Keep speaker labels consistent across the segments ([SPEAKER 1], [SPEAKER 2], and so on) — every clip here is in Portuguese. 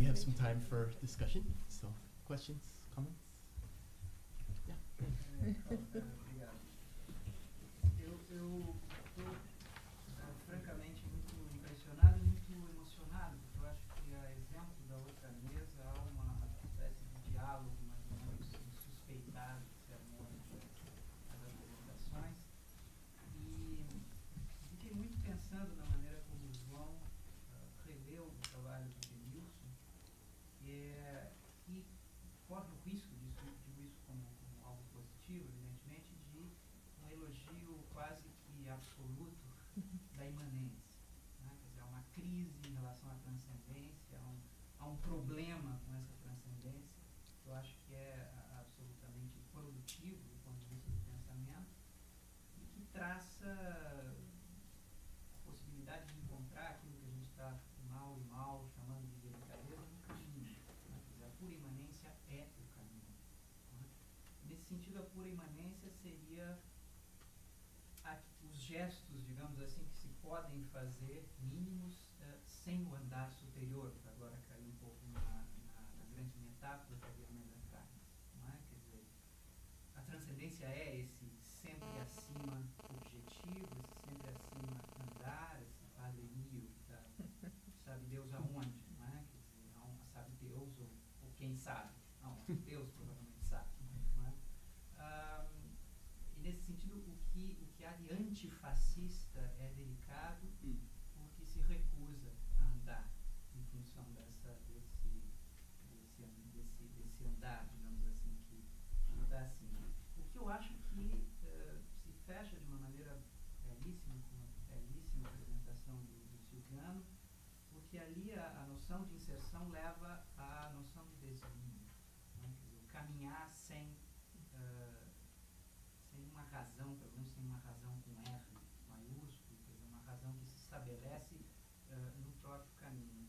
[SPEAKER 1] have some time for discussion. So, questions, comments? Yeah.
[SPEAKER 2] Obrigado. Eu estou francamente muito impressionado e muito emocionado, porque eu acho que, a exemplo da outra mesa, há uma espécie de diálogo mais ou menos suspeitado de ser das apresentações. E fiquei muito pensando na maneira como o João releu o trabalho do Denilson, e corre o risco disso, digo isso como algo positivo, evidentemente, de um elogio quase que absoluto da imanência. Né? Quer dizer, há uma crise em relação à transcendência, há um problema com essa transcendência, que eu acho que é absolutamente produtivo do ponto de vista do pensamento, e que traça a possibilidade de encontrar aquilo que a gente está mal e mal chamando de delicadeza no caminho. Né? Quer dizer, a pura imanência é o caminho. Né? Nesse sentido, a pura imanência seria os gestos, digamos assim, que se podem fazer mínimos sem o andar superior, para agora cair um pouco na grande metáfora que havia Amélia traz. Não é? Quer dizer, a transcendência é esse sempre acima objetivo, esse sempre acima andar, esse Padre Mio que está, sabe Deus aonde, não é? Quer dizer, sabe Deus ou quem sabe, não, Deus provavelmente sabe, não é? E nesse sentido, o que há de antifascista é delicado porque se recusa a andar em função desse andar, digamos assim, que está assim. O que eu acho que se fecha de uma maneira belíssima, com uma belíssima apresentação do Silviano, porque ali a noção de inserção leva à noção de desvio. Né? Quer dizer, o caminhar sem uma razão, pelo menos sem uma razão com R maiúsculo, quer dizer, uma razão que se estabelece no próprio caminho.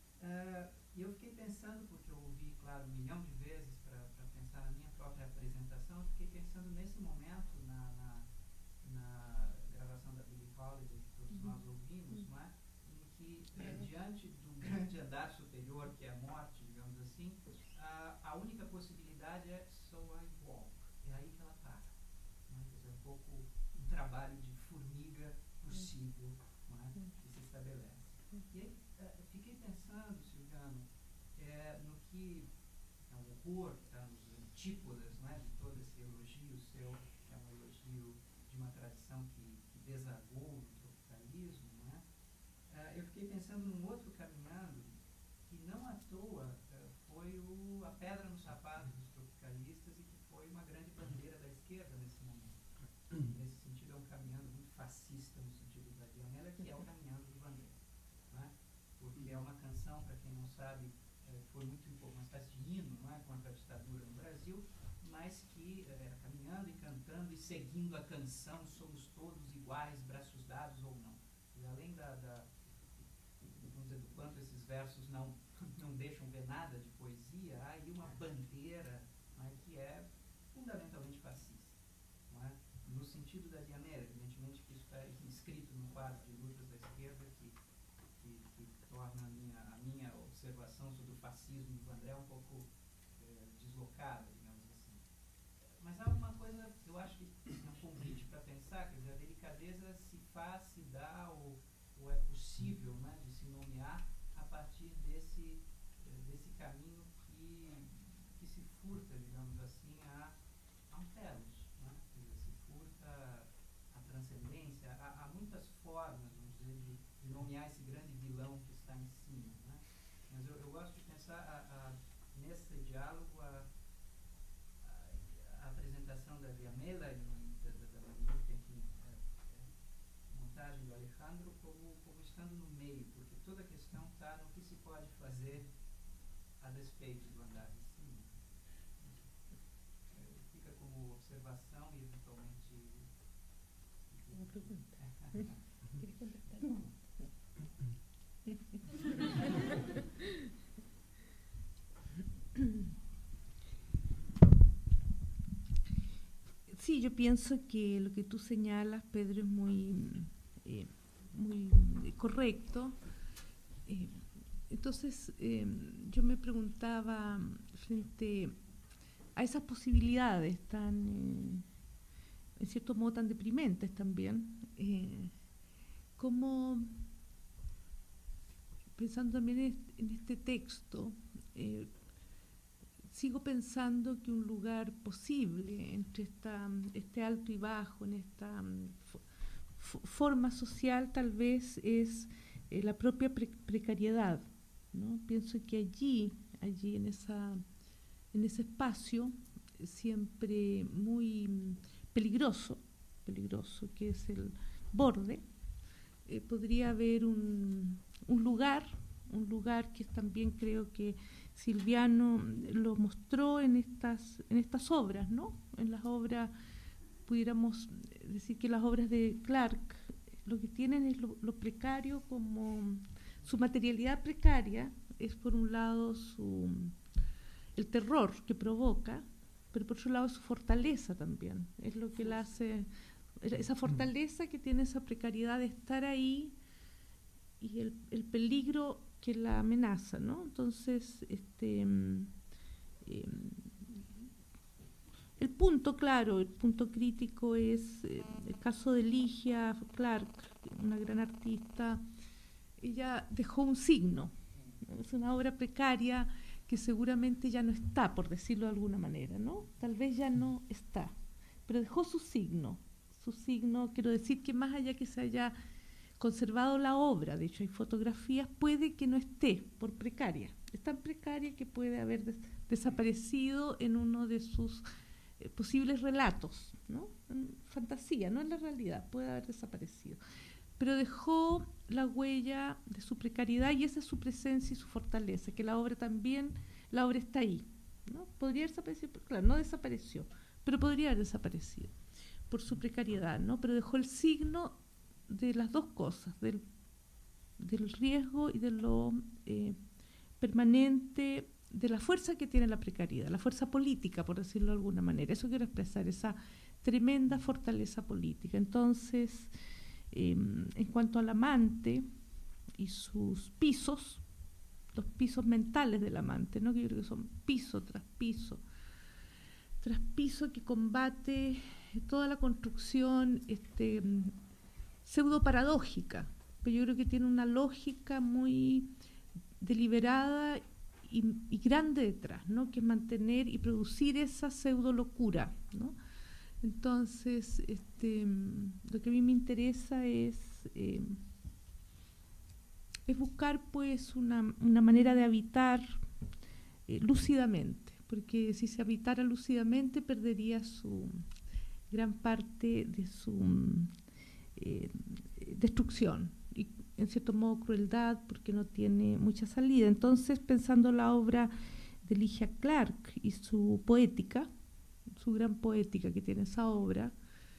[SPEAKER 2] E eu fiquei pensando, porque eu ouvi, claro, 1 milhão de vezes para pensar na minha própria apresentação, eu fiquei pensando nesse momento, na gravação da Billie Holiday, que todos nós ouvimos, não é? Em que, diante do grande andar superior, que é a morte, digamos assim, a única possibilidade é so I walk. É aí que ela para. Não é? Quer dizer, um pouco um trabalho de formiga possível, não é? Que se estabelece. E aí fiquei pensando, Silviano, no que é um horror que está nos antípodas, não é? De todo esse elogio seu, que é um elogio de uma tradição que desagou no tropicalismo, não é? Eu fiquei pensando num outro caminhando que não à toa foi a pedra no sapato dos tropicalistas e que foi uma grande bandeira da esquerda nesse momento. Nesse sentido, é um caminhando muito fascista no sentido da Dianélia, que é o caminhando do Vanderlei. Não é? Porque é uma canção, para quem não sabe, foi muito uma espécie de hino, não é? Contra a ditadura no Brasil, mas que caminhando e cantando e seguindo a canção, somos todos iguais, braços dados ou não. E além vamos dizer, do quanto esses versos não deixam ver nada de poesia, há aí uma bandeira, não é? Que é fundamentalmente fascista. Não é? No sentido da Dianélia, evidentemente que isso está escrito no quadro de lutas da esquerda que torna a minha observação sobre o fascismo do André um pouco deslocada, digamos assim. Mas há uma coisa, eu acho que é um convite para pensar, quer dizer, a delicadeza se faz, se dá ou é possível, né, de se nomear a partir desse caminho que se furta, digamos assim, a um telos, né? Quer dizer, se furta a transcendência, há muitas formas, vamos dizer, de nomear esse grande vilão que está em cima, né? Mas eu gosto de pensar nesse diálogo a apresentação da Viamela e da Maria, enfim, montagem do Alejandro como estando no meio, porque toda a questão está no que se pode fazer a despeito do andar de cima. Fica como observação e eventualmente
[SPEAKER 3] uma pergunta. Queria completar. Sí, yo pienso que lo que tú señalas, Pedro, es muy correcto. entonces yo me preguntaba frente a esas posibilidades tan, en cierto modo, tan deprimentes también, cómo, pensando también en este texto, sigo pensando que un lugar posible entre este alto y bajo, en esta forma social, tal vez es la propia precariedad, ¿no? Pienso que allí en ese espacio siempre muy peligroso, que es el borde, podría haber un lugar que también creo que Silviano lo mostró en estas obras, ¿no? En las obras, pudiéramos decir que las obras de Clarke lo que tienen es lo precario, como su materialidad precaria es por un lado el terror que provoca, pero por otro lado su fortaleza también, es lo que la hace, esa fortaleza que tiene esa precariedad de estar ahí y el peligro que la amenaza, ¿no? Entonces, el punto, claro, el punto crítico es el caso de Ligia Clarke, una gran artista. Ella dejó un signo, ¿no? Es una obra precaria que seguramente ya no está, por decirlo de alguna manera, ¿no? Tal vez ya no está, pero dejó su signo, quiero decir que más allá que se haya conservado la obra, de hecho hay fotografías, puede que no esté por precaria, es tan precaria que puede haber desaparecido en uno de sus posibles relatos, ¿no? En fantasía, no en la realidad, puede haber desaparecido, pero dejó la huella de su precariedad y esa es su presencia y su fortaleza, que la obra está ahí, ¿no? Podría haber desaparecido, claro, no desapareció, pero podría haber desaparecido por su precariedad, ¿no? Pero dejó el signo de las dos cosas, del riesgo y de lo permanente, de la fuerza que tiene la precariedad, la fuerza política, por decirlo de alguna manera. Eso quiero expresar, esa tremenda fortaleza política. Entonces, en cuanto al amante y sus pisos, los pisos mentales del amante, ¿no? Que yo creo que son piso tras piso, que combate toda la construcción pseudo paradójica, pero yo creo que tiene una lógica muy deliberada y grande detrás, ¿no? Que es mantener y producir esa pseudo locura, ¿no? Entonces, lo que a mí me interesa es buscar pues una manera de habitar lúcidamente, porque si se habitara lúcidamente perdería su gran parte de su destrucción y en cierto modo crueldad, porque no tiene mucha salida. Entonces, pensando la obra de Ligia Clarke y su poética, su gran poética que tiene esa obra,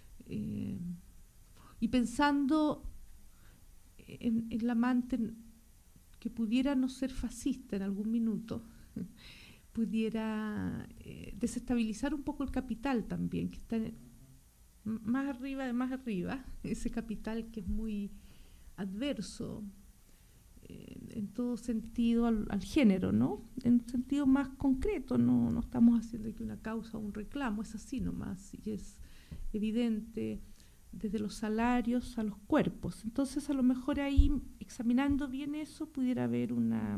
[SPEAKER 3] y pensando en la amante que pudiera no ser fascista en algún minuto, pudiera desestabilizar un poco el capital también, que está más arriba, ese capital que es muy adverso en todo sentido al género, ¿no? En un sentido más concreto, no estamos haciendo aquí una causa o un reclamo, es así nomás, y es evidente desde los salarios a los cuerpos. Entonces, a lo mejor ahí, examinando bien eso, pudiera haber una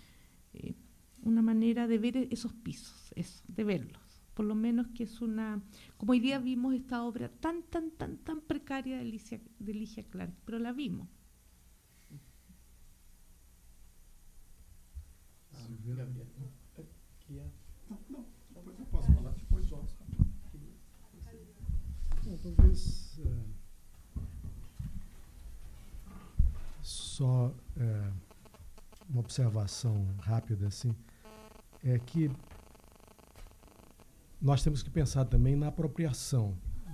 [SPEAKER 3] manera de ver esos pisos, de verlos. Por lo menos que es como hoy día vimos esta obra tan precaria de Ligia Clarke, pero la vimos.
[SPEAKER 1] Gabriel, queria...
[SPEAKER 4] Não, depois eu posso falar, depois só. Talvez só uma observação rápida assim, é que nós temos que pensar também na apropriação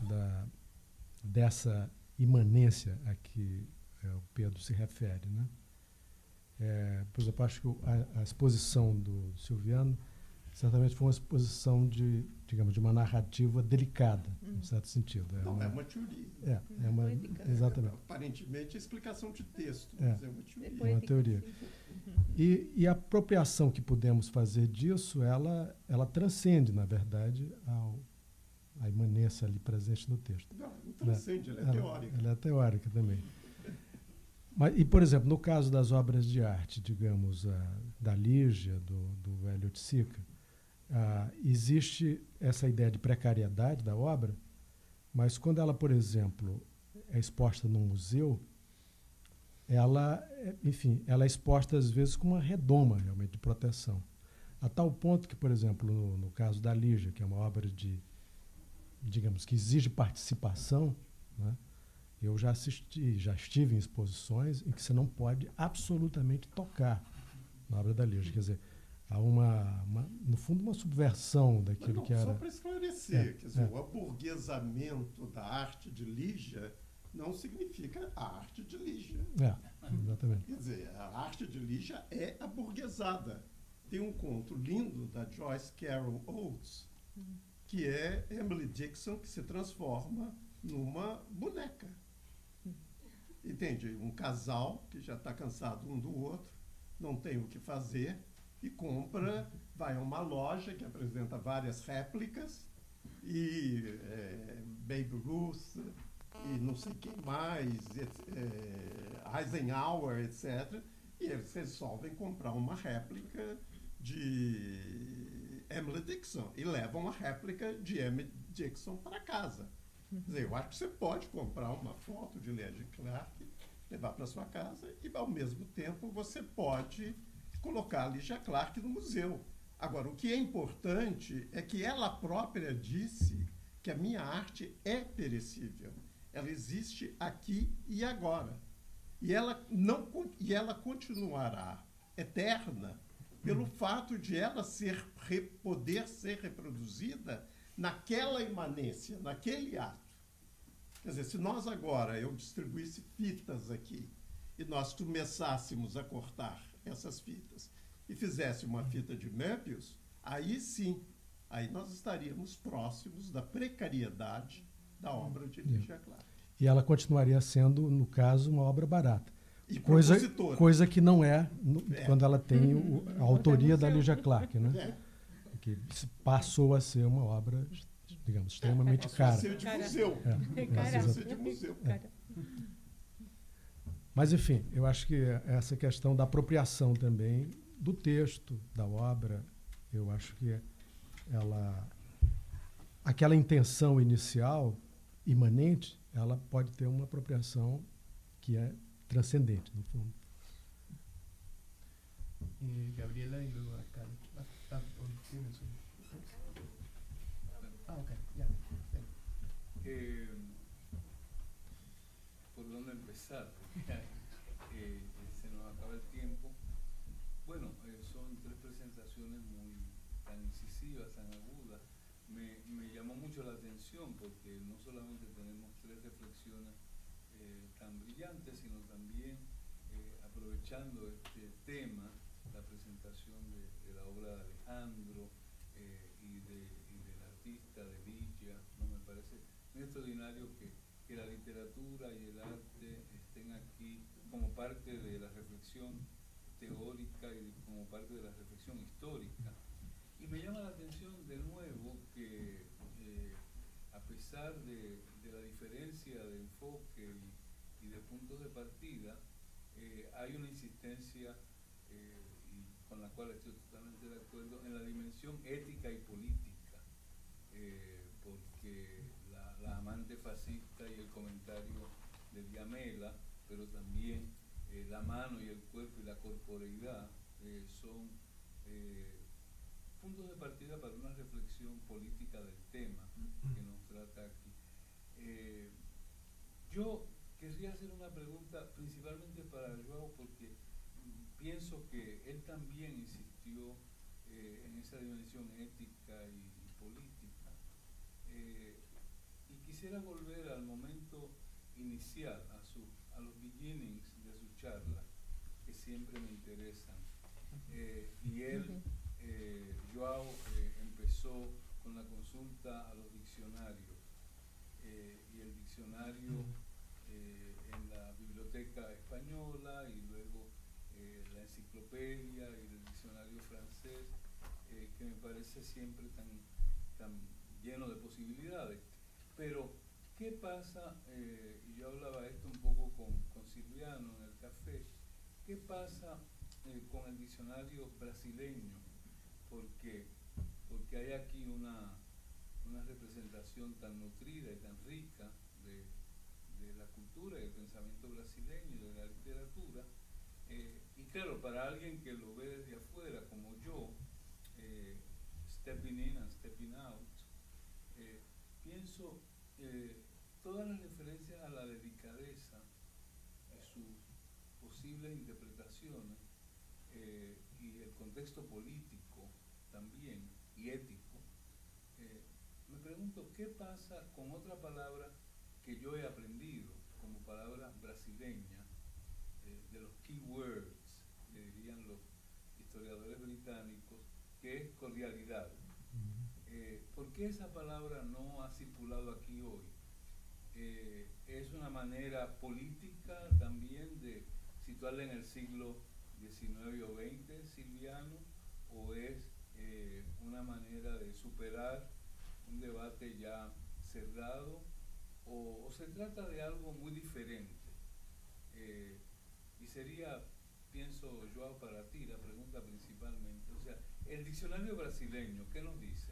[SPEAKER 4] dessa imanência a que o Pedro se refere, né? Por exemplo, acho que a exposição do Silviano certamente foi uma exposição de, digamos, de uma narrativa delicada, em certo sentido.
[SPEAKER 5] Não, é uma teoria.
[SPEAKER 4] É uma,
[SPEAKER 3] Poética.
[SPEAKER 4] exatamente.
[SPEAKER 5] Aparentemente, é explicação de texto,
[SPEAKER 4] É.
[SPEAKER 5] mas é uma teoria.
[SPEAKER 4] É uma teoria. E a apropriação que podemos fazer disso, ela transcende, na verdade, a imanência ali presente no texto.
[SPEAKER 5] Não transcende, ela é teórica.
[SPEAKER 4] Ela é teórica também. E, por exemplo, no caso das obras de arte, digamos, da Lígia, do Hélio Sica, existe essa ideia de precariedade da obra, mas quando ela, por exemplo, é exposta num museu, ela é exposta às vezes com uma redoma realmente de proteção. A tal ponto que, por exemplo, no caso da Lígia, que é uma obra digamos, que exige participação, né? Eu já estive em exposições em que você não pode absolutamente tocar na obra da Lígia. Quer dizer, há no fundo, uma subversão daquilo que era...
[SPEAKER 5] Só para esclarecer, quer dizer, o aburguesamento da arte de Lígia não significa a arte de Lígia.
[SPEAKER 4] Exatamente.
[SPEAKER 5] Quer dizer, a arte de Lígia é aburguesada. Tem um conto lindo da Joyce Carol Oates, que é Emily Dickinson, que se transforma numa boneca. Entende? Um casal que já está cansado um do outro, não tem o que fazer, e vai a uma loja que apresenta várias réplicas, e Babe Ruth, e não sei quem mais, Eisenhower, etc. E eles resolvem comprar uma réplica de Emily Dickinson e levam a réplica de Emily Dickinson para casa. Quer dizer, eu acho que você pode comprar uma foto de Lígia Clark, levar para sua casa e, ao mesmo tempo, você pode colocar a Lígia Clark no museu. Agora, o que é importante é que ela própria disse que a minha arte é perecível. Ela existe aqui e agora. E ela continuará eterna pelo fato de ela poder ser reproduzida naquela imanência, naquele ato. Quer dizer, se nós agora, eu distribuísse fitas aqui, e nós começássemos a cortar essas fitas, e fizesse uma fita de Möbius, aí sim, aí nós estaríamos próximos da precariedade da obra de Lígia Clark.
[SPEAKER 4] E ela continuaria sendo, no caso, uma obra barata.
[SPEAKER 5] E
[SPEAKER 4] Coisa que não é quando ela tem a autoria da Lígia Clark, né? Que passou a ser uma obra, digamos, extremamente cara.
[SPEAKER 5] Passou a ser de museu.
[SPEAKER 3] Passou
[SPEAKER 5] a ser de museu.
[SPEAKER 4] Mas, enfim, eu acho que essa questão da apropriação também do texto, da obra, eu acho que aquela intenção inicial, imanente, ela pode ter uma apropriação que é transcendente, no fundo.
[SPEAKER 1] Gabriela y luego acá. Ok, ya.
[SPEAKER 6] ¿Por dónde empezar? Se nos acaba el tiempo. Bueno, son tres presentaciones tan incisivas, tan agudas. Me llamó mucho la atención porque no solamente tenemos tres reflexiones tan brillantes, sino también aprovechando este tema, la presentación de la obra de Alejandro y del artista de Lígia, ¿no? Me parece muy extraordinario que la literatura y el arte estén aquí como parte de la reflexión teórica y como parte de la reflexión histórica. Y me llama la atención de nuevo que a pesar de la diferencia de enfoque y de puntos de partida, hay una insistencia y con la cual estoy totalmente de acuerdo en la dimensión ética y política, porque la amante fascista y el comentario de Diamela, pero también la mano y el cuerpo y la corporeidad son puntos de partida para una reflexión política del tema que nos trata aquí. Yo querría hacer una pregunta principalmente para João, porque pienso que él también insistió en esa dimensión ética y política. Y quisiera volver al momento inicial, a los beginnings de su charla, que siempre me interesan. Y él, João, empezó con la consulta a los diccionarios y el diccionario en la biblioteca española y luego la enciclopedia y el diccionario francés, que me parece siempre tan lleno de posibilidades. Pero, ¿qué pasa? Y yo hablaba esto un poco con Silviano en el café. ¿Qué pasa con el diccionario brasileño? Porque hay aquí una representación tan nutrida y tan rica de la cultura y el pensamiento brasileño y de la literatura. Y claro, para alguien que lo ve desde afuera, como yo, stepping in and stepping out, pienso todas las referencias a la delicadeza y sus posibles interpretaciones y el contexto político también y ético, me pregunto qué pasa con otra palabra que yo he aprendido como palabra brasileña, de los keywords, le dirían los historiadores británicos, que es cordialidad. ¿Por qué esa palabra no ha circulado aquí hoy? ¿Es una manera política también de situarla en el siglo XIX o XX, Silviano? ¿O es una manera de superar un debate ya cerrado? ¿O se trata de algo muy diferente? Y sería, pienso, Joao, para ti la pregunta principalmente. O sea, el diccionario brasileño, ¿qué nos dice?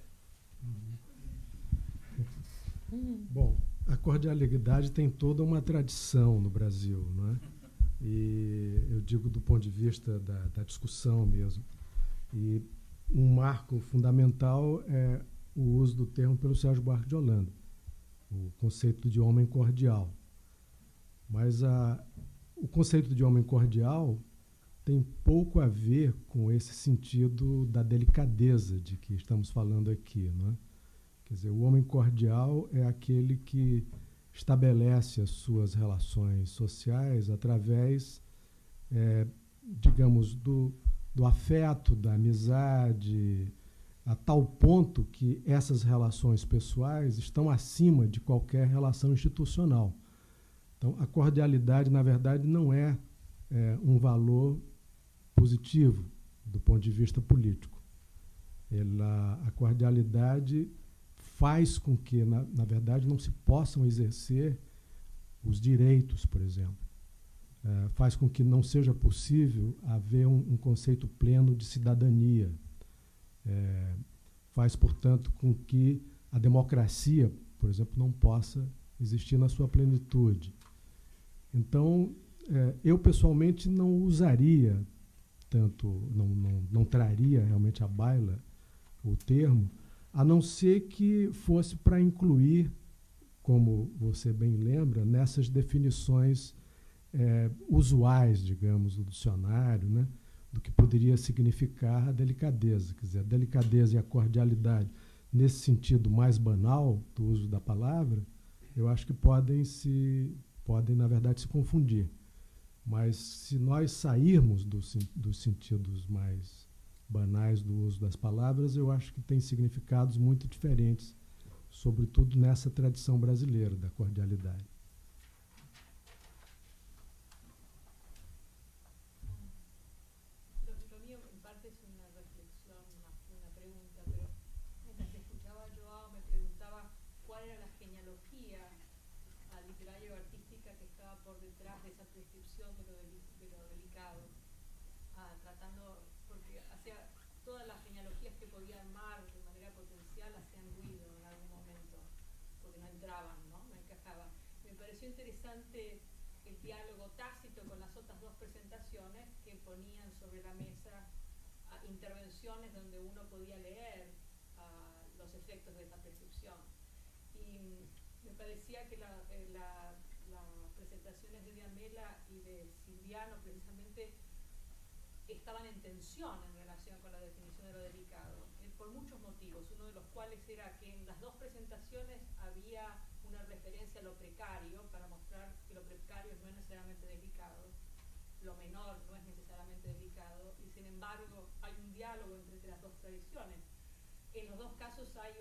[SPEAKER 4] Bom, a cordialidade tem toda uma tradição no Brasil, não é? E eu digo do ponto de vista da discussão mesmo. E um marco fundamental é o uso do termo pelo Sérgio Buarque de Holanda, o conceito de homem cordial. Mas o conceito de homem cordial tem pouco a ver com esse sentido da delicadeza de que estamos falando aqui, não é? Quer dizer, o homem cordial é aquele que estabelece as suas relações sociais através, digamos, do afeto, da amizade, a tal ponto que essas relações pessoais estão acima de qualquer relação institucional. Então, a cordialidade, na verdade, não é um valor positivo do ponto de vista político. A cordialidade faz com que, na verdade, não se possam exercer os direitos, por exemplo. Faz com que não seja possível haver um conceito pleno de cidadania. Faz, portanto, com que a democracia, por exemplo, não possa existir na sua plenitude. Então, eu pessoalmente não usaria tanto, não traria realmente à baila o termo, a não ser que fosse para incluir, como você bem lembra, nessas definições usuais, digamos, do dicionário, né, do que poderia significar a delicadeza. Quer dizer, a delicadeza e a cordialidade, nesse sentido mais banal do uso da palavra, eu acho que podem, na verdade, se confundir. Mas se nós sairmos dos sentidos mais banais do uso das palavras, eu acho que tem significados muito diferentes, sobretudo nessa tradição brasileira da cordialidade.
[SPEAKER 3] Lo mío en parte es una reflexión, una pregunta, pero mientras te escuchaba Joao me preguntaba cuál era la genealogía literaria o artística que estaba por detrás de esa prescripción de lo delicado, tratando, porque hacía todas las genealogías que podía armar de manera potencial hacían ruido en algún momento, porque no entraban, ¿no? No encajaban. Me pareció interesante el diálogo tácito con las otras dos presentaciones que ponían sobre la mesa intervenciones donde uno podía leer los efectos de esa prescripción. Y me parecía que las presentaciones de Diamela y de Silviano precisamente estaban en tensión en relación con la definición de lo delicado, por muchos motivos, uno de los cuales era que en las dos presentaciones había una referencia a lo precario para mostrar que lo precario no es necesariamente delicado, lo menor no es necesariamente delicado, y sin embargo hay un diálogo entre las dos tradiciones.
[SPEAKER 7] En los dos casos hay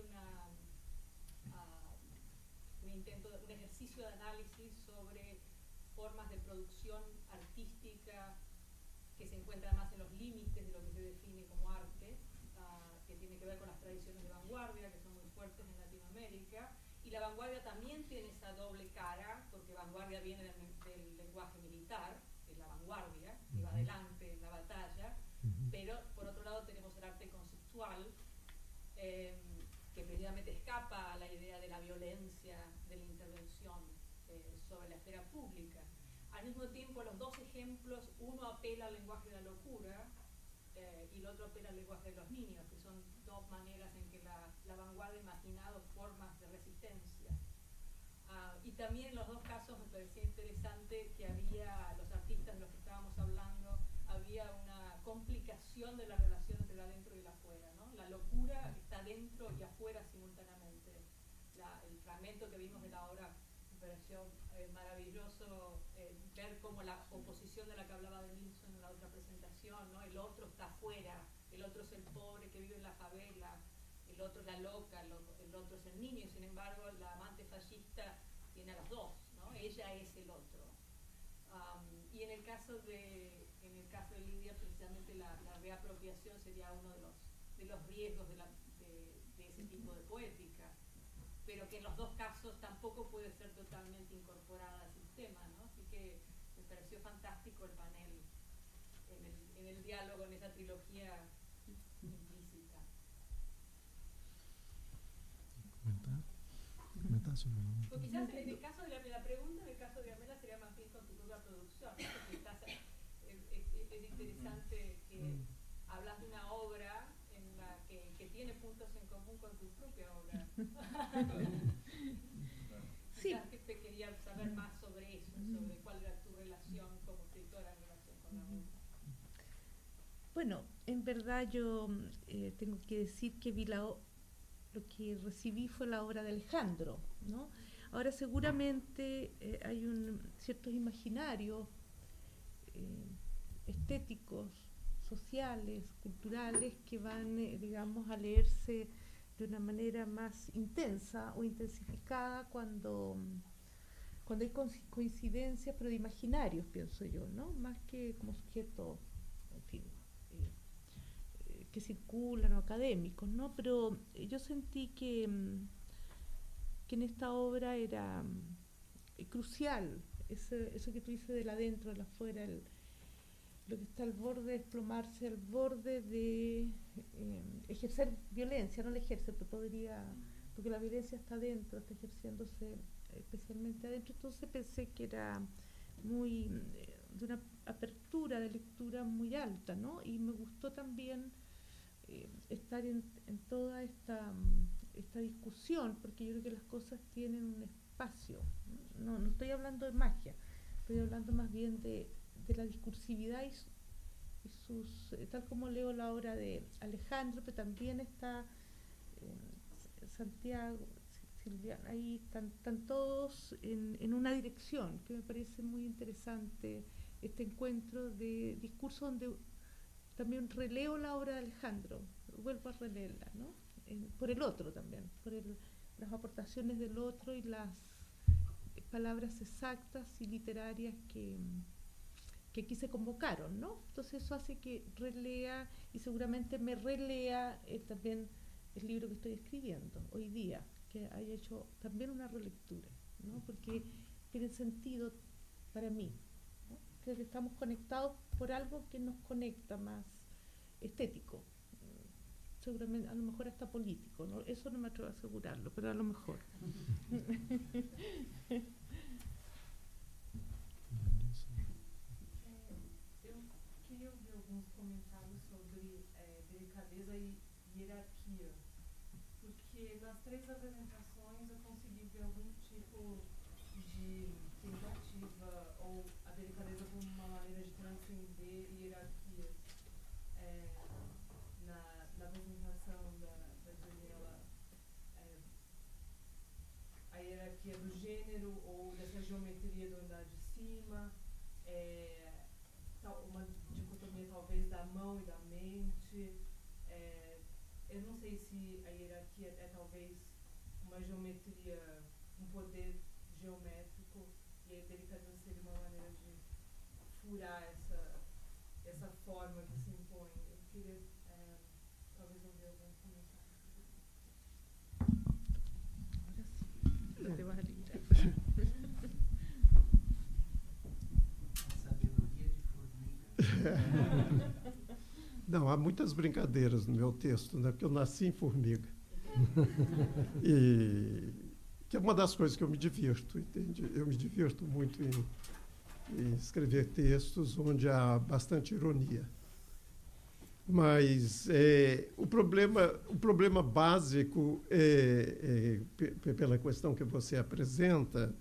[SPEAKER 7] un ejercicio de análisis sobre formas de producción artística que se encuentran más en los límites de lo que se define como arte, que tiene que ver con las tradiciones de vanguardia, que son muy fuertes en Latinoamérica. Y la vanguardia también tiene esa doble cara, porque vanguardia viene del lenguaje militar, que es la vanguardia, que va adelante en la batalla, pero por otro lado tenemos el arte conceptual, que precisamente escapa a la idea de la violencia, de la intervención sobre la esfera pública. Al mismo tiempo, los dos ejemplos, uno apela al lenguaje de la locura y el otro apela al lenguaje de los niños, que son dos maneras en que la vanguardia ha imaginado formas de resistencia. Y también en los dos casos me parecía interesante que había, los artistas de los que estábamos hablando, había una complicación de la relación entre el adentro y el afuera, ¿no? La locura está dentro y afuera simultáneamente. El fragmento que vimos de la obra me pareció maravilloso ver cómo la oposición de la que hablaba de Nilsson en la otra presentación, ¿no? El otro está afuera, el otro es el pobre que vive en la favela, el otro es la loca, el otro es el niño, y sin embargo la amante fascista tiene a los dos, ¿no? Ella es el otro. Y en el caso de Lidia, precisamente la reapropiación sería uno de los riesgos de ese tipo de poética, pero que en los dos casos tampoco puede ser totalmente incorporada al sistema, ¿no? Así que me pareció fantástico el panel en el diálogo, en esa trilogía implícita.
[SPEAKER 4] Comentar sobre
[SPEAKER 7] O quizás en el caso de la pregunta, en el caso de Amela sería más bien con tu propia producción, ¿no? Porque es interesante que hablas de una obra en la que tiene puntos en común con tu propia obra.
[SPEAKER 3] Sí.
[SPEAKER 7] Quizás que te quería saber más sobre eso, sobre cuál era tu relación como escritora en relación con la obra.
[SPEAKER 3] Bueno, en verdad yo tengo que decir que lo que recibí fue la obra de Alejandro, ¿no? Ahora seguramente hay ciertos imaginarios estéticos, sociales, culturales que van, digamos, a leerse de una manera más intensa o intensificada cuando hay coincidencias, pero de imaginarios, pienso yo, ¿no? Más que como sujetos, en fin, que circulan o académicos, ¿no? Pero yo sentí que en esta obra era crucial eso que tú dices del adentro, del afuera, lo que está al borde de desplomarse, al borde de ejercer violencia, no la ejerce, pero podría, porque la violencia está adentro, está ejerciéndose especialmente adentro. Entonces pensé que era de una apertura de lectura muy alta, ¿no? Y me gustó también estar en toda esta discusión, porque yo creo que las cosas tienen un espacio. No estoy hablando de magia, estoy hablando más bien de la discursividad y sus, tal como leo la obra de Alejandro, pero también está Santiago, Silviana, ahí están todos en una dirección que me parece muy interesante, este encuentro de discurso donde también releo la obra de Alejandro, vuelvo a releerla, ¿no? Por el otro también, por las aportaciones del otro y las palabras exactas y literarias que aquí se convocaron, ¿no? Entonces eso hace que relea y seguramente me relea también el libro que estoy escribiendo hoy día, que haya hecho también una relectura, ¿no? Porque tiene sentido para mí, ¿no? Creo que estamos conectados por algo que nos conecta más estético, seguramente, a lo mejor hasta político, ¿no? Eso no me atrevo a asegurarlo, pero a lo mejor.
[SPEAKER 8] Eu queria ouvir alguns comentários sobre delicadeza e hierarquia, porque nas três apresentações eu consegui ver algum tipo de tentativa ou a delicadeza como uma maneira de transcender hierarquias. Na apresentação da Daniela, a hierarquia do gênero ou dessa geometria do andar de cima, uma dicotomia talvez da mão e da mente, eu não sei se a hierarquia é talvez uma geometria, um poder geométrico, e a delicadeza seria uma maneira de furar essa forma que se impõe. Eu queria talvez ouvir alguns comentários.
[SPEAKER 3] Ahora sí, te vas a librar.
[SPEAKER 2] Sabedoria de formiga.
[SPEAKER 5] Não, há muitas brincadeiras no meu texto, né? Porque eu nasci em formiga. E que é uma das coisas que eu me divirto, entende? Eu me divirto muito em escrever textos onde há bastante ironia. Mas o problema básico, pela questão que você apresenta,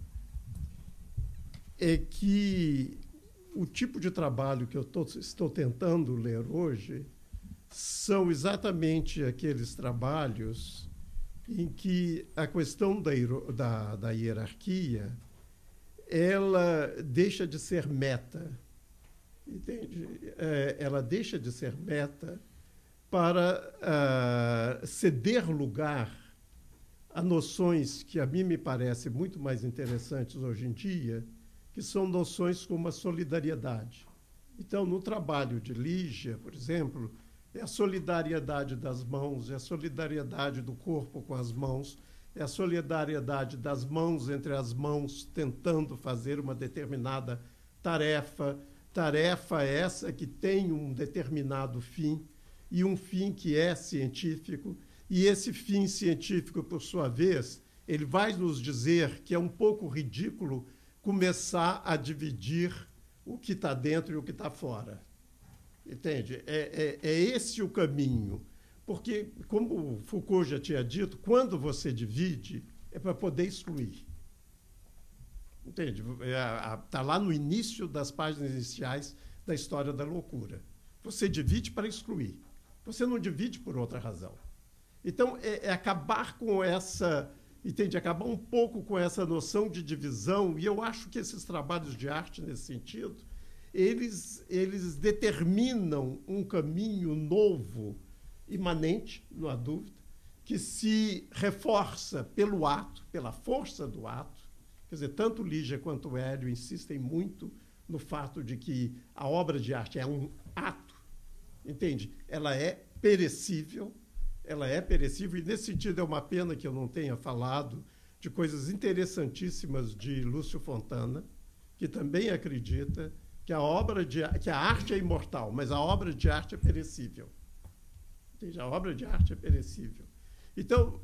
[SPEAKER 5] é que o tipo de trabalho que eu estou tentando ler hoje são exatamente aqueles trabalhos em que a questão da hierarquia ela deixa de ser meta, entende? Ela deixa de ser meta para ceder lugar a noções que a mim me parecem muito mais interessantes hoje em dia, que são noções como a solidariedade. Então, no trabalho de Lígia, por exemplo, é a solidariedade das mãos, é a solidariedade do corpo com as mãos, é a solidariedade das mãos entre as mãos tentando fazer uma determinada tarefa essa que tem um determinado fim, e um fim que é científico, e esse fim científico, por sua vez, ele vai nos dizer que é um pouco ridículo começar a dividir o que está dentro e o que está fora. Entende? É esse o caminho. Porque, como Foucault já tinha dito, quando você divide, é para poder excluir. Entende? Está lá no início das páginas iniciais da História da Loucura. Você divide para excluir. Você não divide por outra razão. Então, é acabar com essa... Entende? Acabar um pouco com essa noção de divisão, e eu acho que esses trabalhos de arte, nesse sentido, eles determinam um caminho novo, imanente, não há dúvida, que se reforça pelo ato, pela força do ato. Quer dizer, tanto Lígia quanto Hélio insistem muito no fato de que a obra de arte é um ato, entende? Ela é perecível, e nesse sentido é uma pena que eu não tenha falado de coisas interessantíssimas de Lúcio Fontana, que também acredita que a arte é imortal, mas a obra de arte é perecível. Entende? A obra de arte é perecível. Então,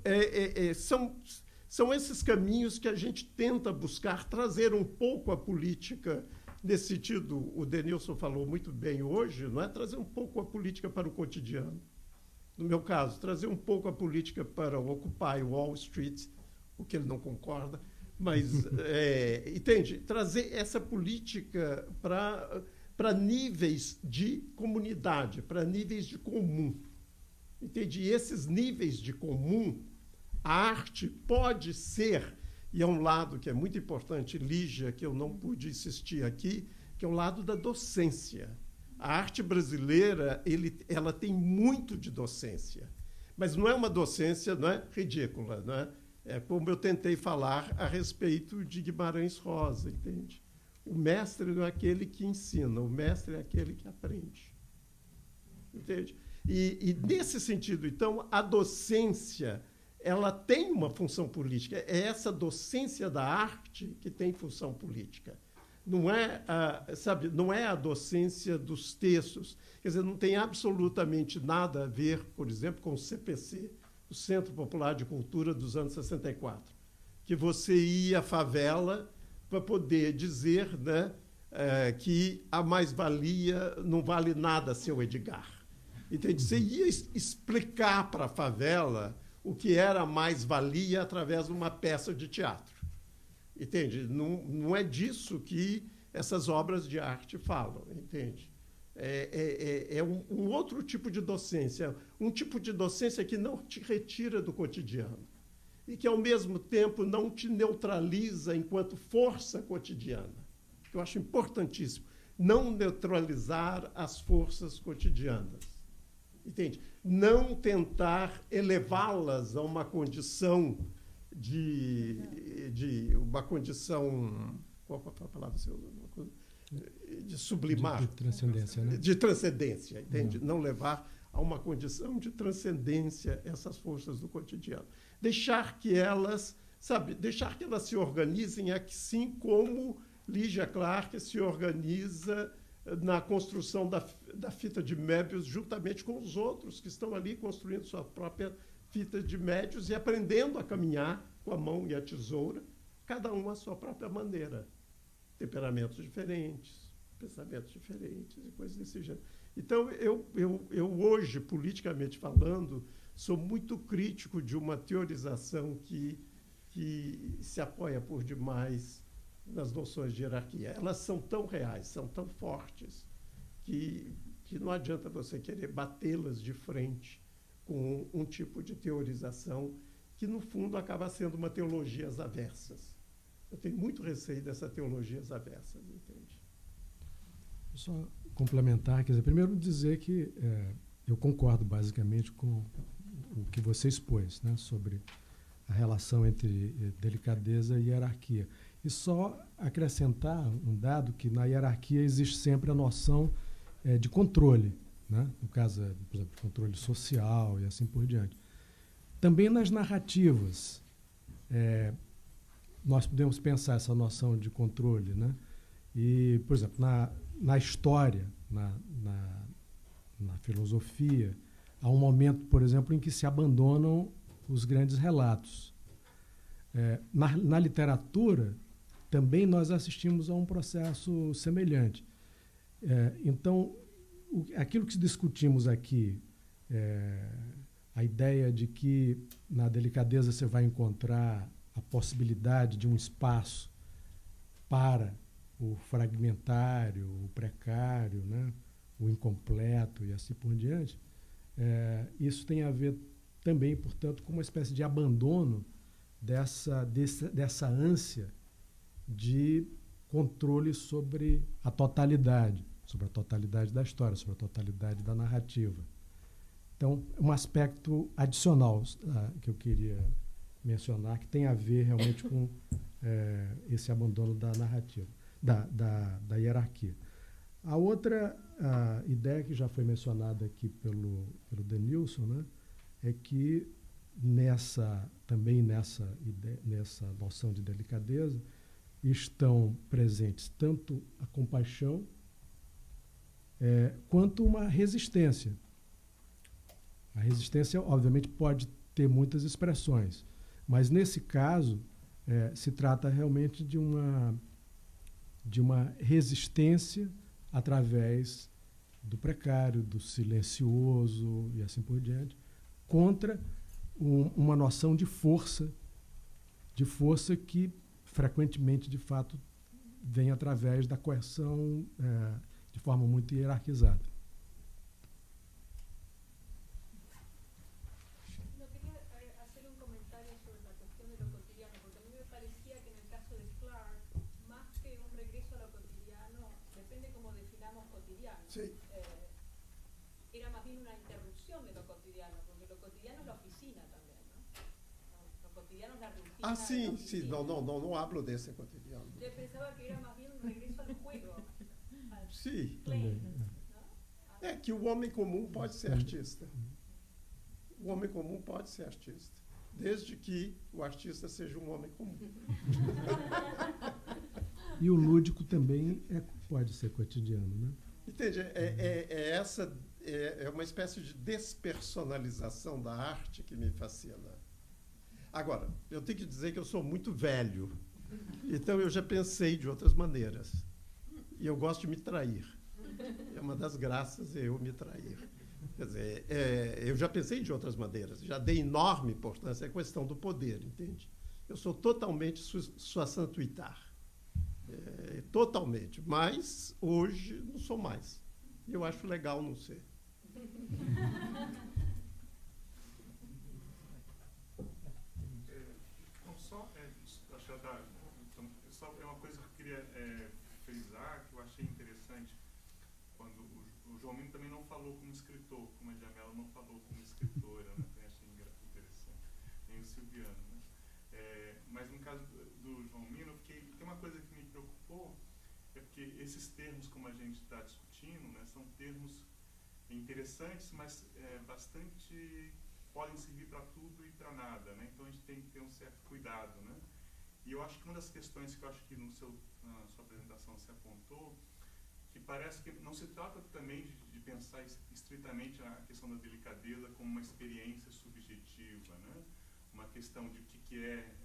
[SPEAKER 5] são esses caminhos que a gente tenta buscar trazer um pouco a política. Nesse sentido, o Denilson falou muito bem hoje, não é? Trazer um pouco a política para o cotidiano. No meu caso, trazer um pouco a política para o Occupy Wall Street, o que ele não concorda, mas, entende? Trazer essa política para níveis de comunidade, para níveis de comum. Entende? E esses níveis de comum, a arte pode ser, e é um lado que é muito importante, Lígia, que eu não pude insistir aqui, que é o lado da docência. A arte brasileira, ela tem muito de docência, mas não é uma docência, não é, ridícula, não é? É como eu tentei falar a respeito de Guimarães Rosa, entende? O mestre não é aquele que ensina, o mestre é aquele que aprende. Entende? E nesse sentido, então, a docência, ela tem uma função política. É essa docência da arte que tem função política. Não é, não é a docência dos textos. Quer dizer, não tem absolutamente nada a ver, por exemplo, com o CPC, o Centro Popular de Cultura dos anos 64, que você ia à favela para poder dizer, né, que a mais-valia não vale nada, seu Edgar. Entende? Você ia explicar para a favela o que era a mais-valia através de uma peça de teatro. Entende? Não é disso que essas obras de arte falam, entende? É um outro tipo de docência, um tipo de docência que não te retira do cotidiano e que, ao mesmo tempo, não te neutraliza enquanto força cotidiana. Eu acho importantíssimo não neutralizar as forças cotidianas. entende? Não tentar elevá-las a uma condição de uma condição, qual é a palavra você usa? De sublimar.
[SPEAKER 4] De transcendência, né?
[SPEAKER 5] De transcendência, entende? Não levar a uma condição de transcendência essas forças do cotidiano. Deixar que elas, deixar que elas se organizem assim como Ligia Clark se organiza na construção da fita de Möbius juntamente com os outros que estão ali construindo sua própria fita de médios e aprendendo a caminhar com a mão e a tesoura, cada um à sua própria maneira. Temperamentos diferentes, pensamentos diferentes e coisas desse gênero. Então, eu hoje, politicamente falando, sou muito crítico de uma teorização que se apoia por demais nas noções de hierarquia. Elas são tão reais, são tão fortes, que não adianta você querer batê-las de frente com um tipo de teorização que, no fundo, acaba sendo uma teologia às avessas. Eu tenho muito receio dessa teologia às avessas, entende?
[SPEAKER 4] Só complementar, quer dizer, primeiro dizer que eu concordo basicamente com o que você expôs, né, sobre a relação entre delicadeza e hierarquia. E só acrescentar um dado que na hierarquia existe sempre a noção de controle, né? No caso, por exemplo, controle social e assim por diante. Também nas narrativas, nós podemos pensar essa noção de controle, né? E, por exemplo, na história, na filosofia, há um momento, por exemplo, em que se abandonam os grandes relatos. Na literatura, também nós assistimos a um processo semelhante. Então, aquilo que discutimos aqui, a ideia de que na delicadeza você vai encontrar a possibilidade de um espaço para o fragmentário, o precário, né, o incompleto e assim por diante, isso tem a ver também, portanto, com uma espécie de abandono dessa ânsia de controle sobre a totalidade da história, sobre a totalidade da narrativa. Então, um aspecto adicional que eu queria mencionar, que tem a ver realmente com esse abandono da narrativa, da hierarquia. A outra ideia que já foi mencionada aqui pelo Denilson, né, é que também nessa noção de delicadeza estão presentes tanto a compaixão quanto uma resistência. A resistência, obviamente, pode ter muitas expressões, mas nesse caso se trata realmente de uma resistência através do precário, do silencioso e assim por diante, contra uma noção de força que frequentemente, de fato, vem através da coerção de forma muito hierarquizada.
[SPEAKER 7] No, quería hacer un comentario sobre la cuestión de lo cotidiano, porque a mí me parecía que en el caso de Clark, más que un regreso a lo cotidiano, depende cómo definamos cotidiano.
[SPEAKER 5] Sí.
[SPEAKER 7] Era más bien una interrupción de lo cotidiano, porque lo cotidiano es la oficina también, ¿no? Lo cotidiano es la rutina.
[SPEAKER 5] Ah, sim,
[SPEAKER 7] de la
[SPEAKER 5] sim.
[SPEAKER 7] oficina.
[SPEAKER 5] Não hablo desse cotidiano.
[SPEAKER 7] Yo pensaba que era más bien un regreso al juego. Al
[SPEAKER 5] Sim.
[SPEAKER 7] play,
[SPEAKER 4] Também.
[SPEAKER 7] ¿no?
[SPEAKER 5] É que o homem comum pode ser artista. O homem comum pode ser artista, desde que o artista seja um homem comum.
[SPEAKER 4] E o lúdico também pode ser cotidiano, né?
[SPEAKER 5] Entende? É uma espécie de despersonalização da arte que me fascina. Agora, eu tenho que dizer que eu sou muito velho, então eu já pensei de outras maneiras. E eu gosto de me trair. É uma das graças eu me trair. Quer dizer, eu já pensei de outras maneiras, já dei enorme importância à questão do poder, entende? Eu sou totalmente soissant-tuitard. Totalmente. Mas, hoje, não sou mais. E eu acho legal não ser.
[SPEAKER 9] Só é uma coisa que eu queria frisar, que eu achei interessante quando o o João Mino também não falou como escritor, como a Djamila não falou como escritora, né? Eu achei interessante. Nem o Silviano, né? Mas no caso do João Mino, tem uma coisa que me preocupou, é porque esses termos, como a gente está discutindo, né, são termos interessantes, mas bastante podem servir para tudo e para nada, né? Então a gente tem que ter um certo cuidado, né? E eu acho que uma das questões que eu acho que na sua apresentação se apontou, que parece que não se trata também de pensar estritamente a questão da delicadeza como uma experiência subjetiva, né? Uma questão de o que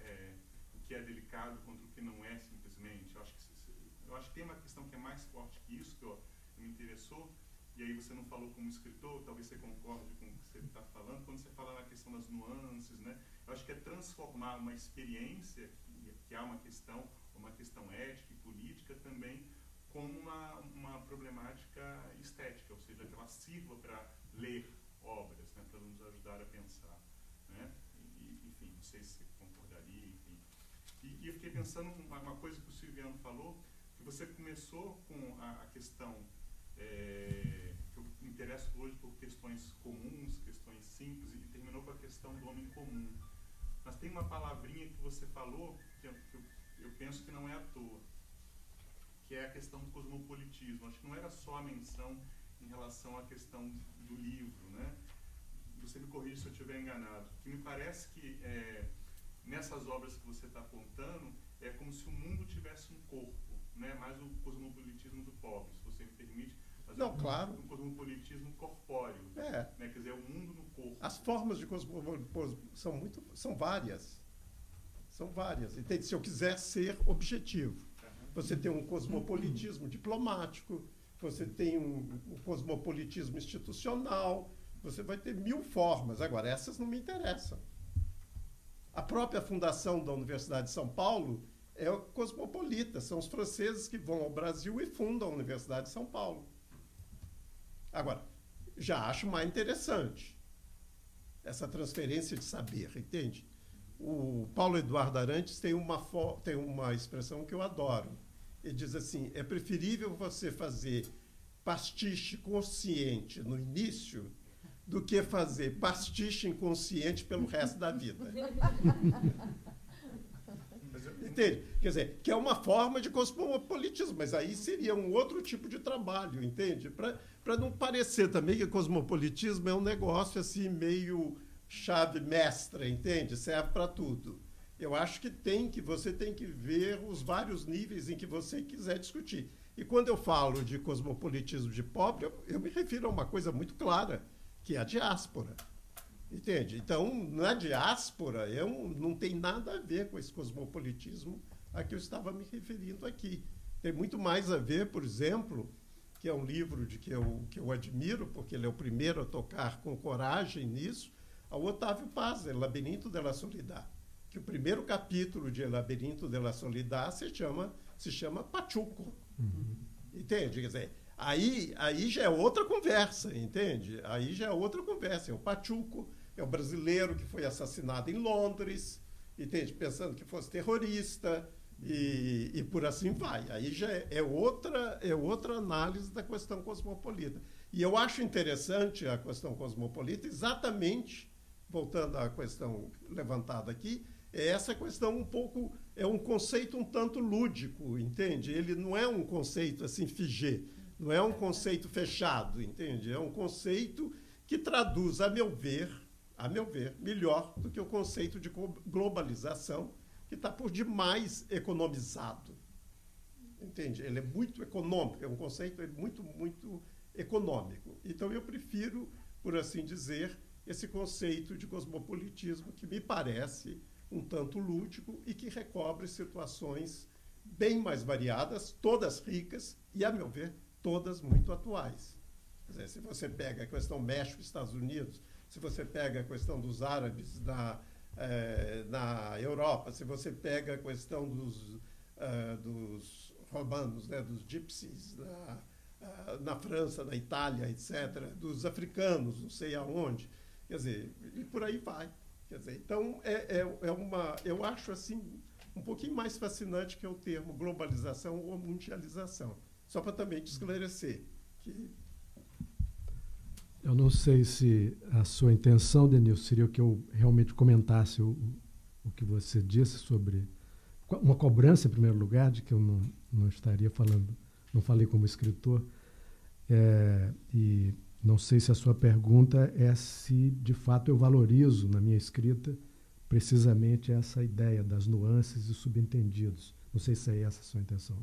[SPEAKER 9] é delicado contra o que não é simplesmente. Eu acho que tem uma questão que é mais forte que isso, que me interessou, e aí você não falou como escritor, talvez você concorde com o que você está falando, quando você fala na questão das nuances, né? Eu acho que é transformar uma experiência, que há uma questão ética e política também, como uma problemática estética, ou seja, que ela sirva para ler obras, né? Para nos ajudar a pensar, né? Enfim, não sei se você concordaria, enfim. E eu fiquei pensando uma coisa que o Silviano falou, que você começou com a questão que eu me interesso hoje por questões comuns, questões simples, e terminou com a questão do homem comum. Mas tem uma palavrinha que você falou, que eu penso que não é à toa, que é a questão do cosmopolitismo. Acho que não era só a menção em relação à questão do livro, né? Você me corrige se eu estiver enganado, que me parece que nessas obras que você está apontando, é como se o mundo tivesse um corpo, né? Mais o cosmopolitismo do pobre, se você me permite.
[SPEAKER 5] Não, claro.
[SPEAKER 9] Um cosmopolitismo corpóreo, né? Quer dizer, o mundo no corpo.
[SPEAKER 5] As formas de cosmopolitismo são várias. São várias. Entende? Se eu quiser ser objetivo, você tem um cosmopolitismo diplomático, você tem um cosmopolitismo institucional, você vai ter 1000 formas. Agora, essas não me interessam. A própria fundação da Universidade de São Paulo é cosmopolita. São os franceses que vão ao Brasil e fundam a Universidade de São Paulo. Agora, já acho mais interessante essa transferência de saber, entende? O Paulo Eduardo Arantes tem uma expressão que eu adoro. Ele diz assim, é preferível você fazer pastiche consciente no início do que fazer pastiche inconsciente pelo resto da vida. Entende? Quer dizer, que é uma forma de cosmopolitismo, mas aí seria um outro tipo de trabalho, entende? Para não parecer também que cosmopolitismo é um negócio assim meio chave mestra, entende? Serve para tudo. Eu acho que você tem que ver os vários níveis em que você quiser discutir. E quando eu falo de cosmopolitismo de pobre, eu me refiro a uma coisa muito clara, que é a diáspora. Entende? Então, na diáspora, não tem nada a ver com esse cosmopolitismo a que eu estava me referindo aqui. Tem muito mais a ver, por exemplo, que é um livro que eu admiro, porque ele é o primeiro a tocar com coragem nisso, ao Otávio Paz, El Labirinto de la Soledad, que o primeiro capítulo de El Labirinto de la Soledad se chama Pachuco. Entende? Quer dizer, aí já é outra conversa, entende? Aí já é outra conversa. É o Pachuco, é o brasileiro que foi assassinado em Londres, entende? Pensando que fosse terrorista, e por assim vai. Aí já é outra análise da questão cosmopolita. E eu acho interessante a questão cosmopolita exatamente, voltando à questão levantada aqui, é essa questão é um conceito um tanto lúdico, entende? Ele não é um conceito assim figé, não é um conceito fechado, entende? É um conceito que traduz, a meu ver, melhor do que o conceito de globalização, que está por demais economizado. Entende? Ele é muito econômico, é um conceito muito, muito econômico. Então, eu prefiro, por assim dizer, esse conceito de cosmopolitismo que me parece um tanto lúdico e que recobre situações bem mais variadas, todas ricas e, a meu ver, todas muito atuais. Quer dizer, se você pega a questão México-Estados Unidos, se você pega a questão dos árabes na Europa, se você pega a questão dos romanos, né, dos gypsies na França, na Itália, etc., dos africanos, não sei aonde, quer dizer, e por aí vai. Quer dizer, então, eu acho assim um pouquinho mais fascinante que o termo globalização ou mundialização. Só para também te esclarecer que
[SPEAKER 4] Eu não sei se a sua intenção, Denilson, seria que eu realmente comentasse o que você disse sobre uma cobrança, em primeiro lugar, de que eu não estaria falando, não falei como escritor, e não sei se a sua pergunta é se, de fato, eu valorizo na minha escrita precisamente essa ideia das nuances e subentendidos. Não sei se é essa a sua intenção.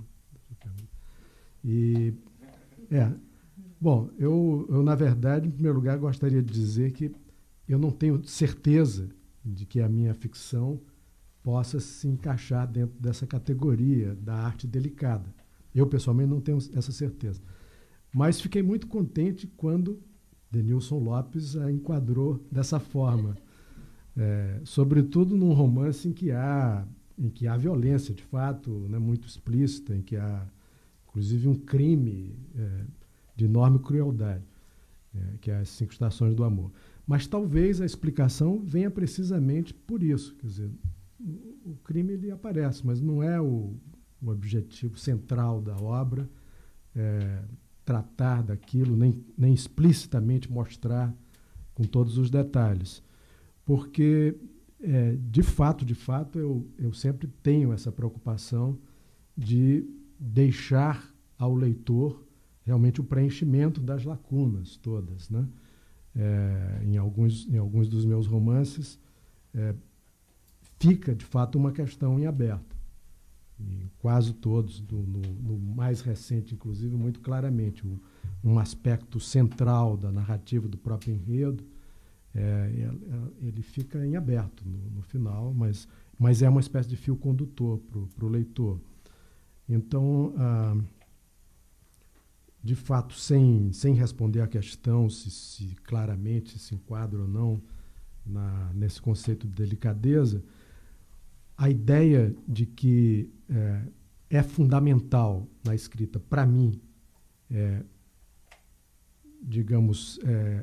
[SPEAKER 4] Bom, eu, na verdade, em primeiro lugar, gostaria de dizer que eu não tenho certeza de que a minha ficção possa se encaixar dentro dessa categoria da arte delicada. Eu, pessoalmente, não tenho essa certeza. Mas fiquei muito contente quando Denilson Lopes a enquadrou dessa forma. Sobretudo num romance em que há violência, de fato, né, muito explícita, em que há, inclusive, um crime de enorme crueldade, que é As 5 Estações do Amor. Mas talvez a explicação venha precisamente por isso. Quer dizer, o crime ele aparece, mas não é o objetivo central da obra tratar daquilo, nem explicitamente mostrar com todos os detalhes. Porque, de fato, eu sempre tenho essa preocupação de deixar ao leitor realmente o preenchimento das lacunas todas, né? Em alguns dos meus romances, fica, de fato, uma questão em aberto. Em quase todos, no mais recente, inclusive, muito claramente, um aspecto central da narrativa do próprio enredo, ele fica em aberto no final, mas é uma espécie de fio condutor para o leitor. Então, de fato, sem responder à questão se claramente se enquadra ou não nesse conceito de delicadeza, a ideia de que é fundamental na escrita, para mim, digamos,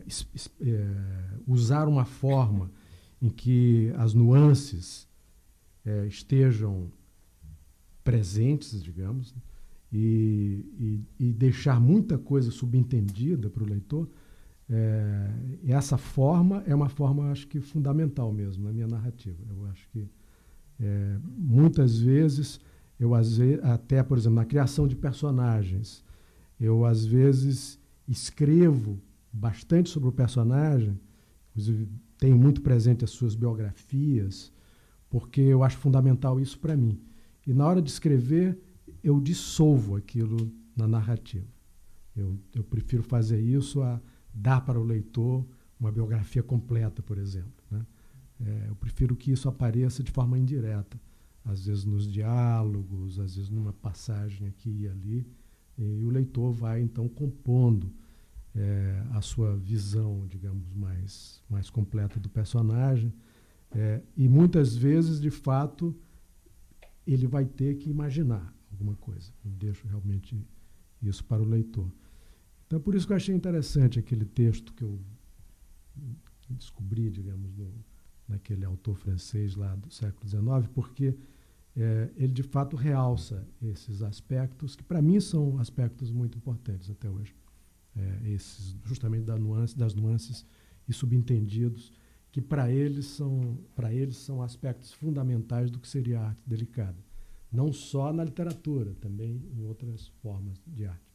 [SPEAKER 4] usar uma forma em que as nuances estejam presentes, digamos, e deixar muita coisa subentendida para o leitor, essa forma é uma forma, acho que, fundamental mesmo na minha narrativa. Eu acho que muitas vezes, até, por exemplo, na criação de personagens, eu, às vezes, escrevo bastante sobre o personagem, inclusive tenho muito presente as suas biografias, porque eu acho fundamental isso para mim. E na hora de escrever, eu dissolvo aquilo na narrativa. Eu prefiro fazer isso a dar para o leitor uma biografia completa, por exemplo, né? Eu prefiro que isso apareça de forma indireta, às vezes nos diálogos, às vezes numa passagem aqui e ali, e o leitor vai, então, compondo a sua visão, digamos, mais completa do personagem, e muitas vezes, de fato, ele vai ter que imaginar alguma coisa. Eu deixo realmente isso para o leitor. Então, por isso que eu achei interessante aquele texto que eu descobri, digamos, naquele autor francês lá do século XIX, porque ele, de fato, realça esses aspectos que, para mim, são aspectos muito importantes até hoje. Esses, justamente das nuances e subentendidos, que para eles são aspectos fundamentais do que seria a arte delicada. Não só na literatura, também em outras formas de arte.